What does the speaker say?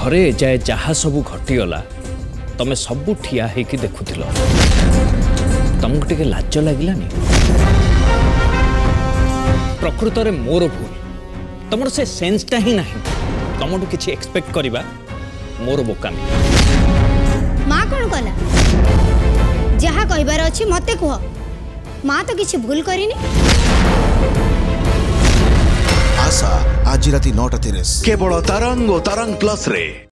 घरे जाए जहा सबू घटीगला तमें सबू ठिया होकि देखुल तुमको टे लाज लगलानी प्रकृत में मोर भूल तुम से सेन्सटा ही ना तुम किसी एक्सपेक्ट करवा मोर बोकामी। माँ कौन कला जहा कहबार अच्छी मत कह माँ तो किसी भूल करनी। आशा आज राति 9:30 केवल तरंग और तरंग प्लस रे।